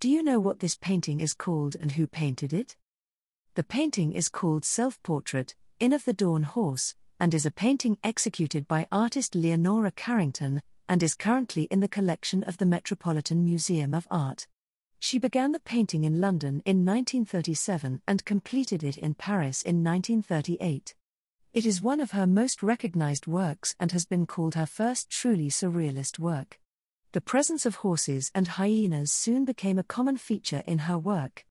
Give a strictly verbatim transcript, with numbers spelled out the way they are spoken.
Do you know what this painting is called and who painted it? The painting is called Self-Portrait, Inn of the Dawn Horse, and is a painting executed by artist Leonora Carrington, and is currently in the collection of the Metropolitan Museum of Art. She began the painting in London in nineteen thirty-seven and completed it in Paris in nineteen thirty-eight. It is one of her most recognized works and has been called her first truly surrealist work. The presence of horses and hyenas soon became a common feature in her work.